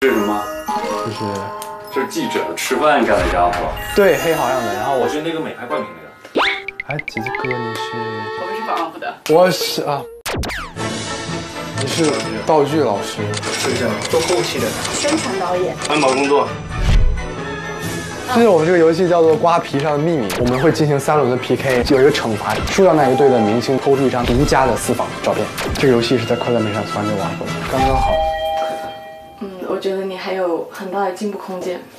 这是什么？这是记者吃饭干的家伙。 对，黑好样的。然后我是那个美拍冠名那个。 哎，姐姐哥，你是？ 我们是保安部的。 我是啊。你是道具老师？ 是这样，做后期的。 宣传导演。 安保工作。 就是我们这个游戏叫做《瓜皮上的秘密》，我们会进行3轮的 PK， 有一个惩罚，输掉那一队的明星抽出一张独家的私房照片。这个游戏是在快乐美上从来没玩过的，刚刚好。 我觉得你还有很大的进步空间。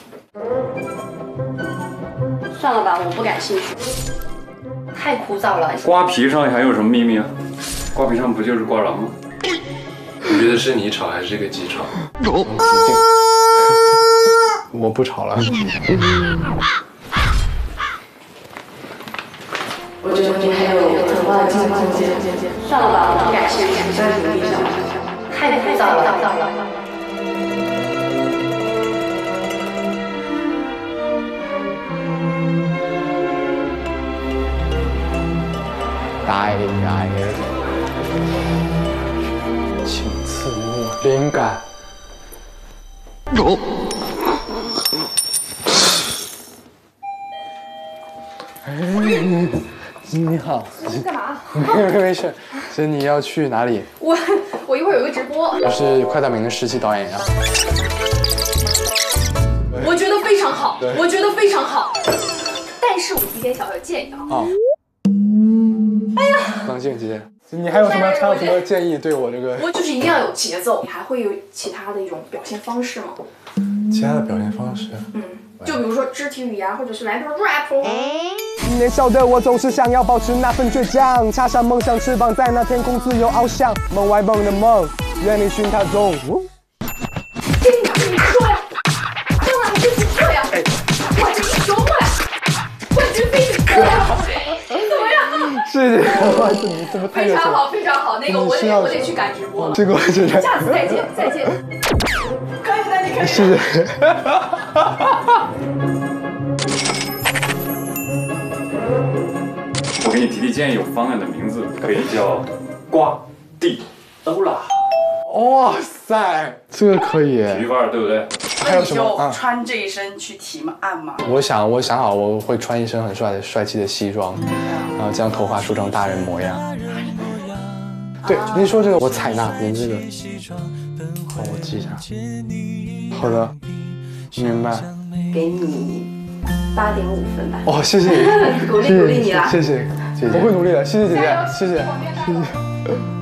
算了吧，我不感兴趣，太枯燥了。 瓜皮上还有什么秘密啊？瓜皮上不就是瓜瓤吗？ 你觉得是你吵还是这个鸡吵？ 我不吵了。 我觉得你还有很大的进步空间。算了吧，我不感兴趣，再努力一下。太枯燥了。 来，请赐我灵感。你好。 你干嘛？ 没事。所以你要去哪里？ 我一会儿有个直播。 我是快大明的实习导演呀。 我觉得非常好，但是我提点小建议啊。 哎呀，冷静，姐姐。你还有什么建议对我这个？ 我就是一定要有节奏，你还会有其他的一种表现方式吗？ 其他的表现方式？ 就比如说肢体语言，或者是来段 rap。 年少的我总是想要保持那份倔强，插上梦想翅膀，在那天空自由翱翔，梦外梦的梦，愿你寻它中。 跟你说呀，当然还是不错呀，我跟你说过呀，冠军非你错呀，怎么样？ 是的，你怎么太非常好，非常好，那个我得去赶直播了。 这个我觉得。 下次再见。可以的，你可以。 是。 我给你提建议，有方案的名字可以叫瓜地欧啦。 哇塞，这个可以。 体育范儿对不对？ 还有什么？ 就穿这一身去提案吗？ 我想好，我会穿一身很帅气的西装，然后将头发梳成大人模样。对，您说这个我采纳，您这个，好，我记一下。好的，明白。 给你8.5分吧。 哦，谢谢你， 鼓励你了。 谢谢姐姐，我会努力的，谢谢姐姐，谢谢。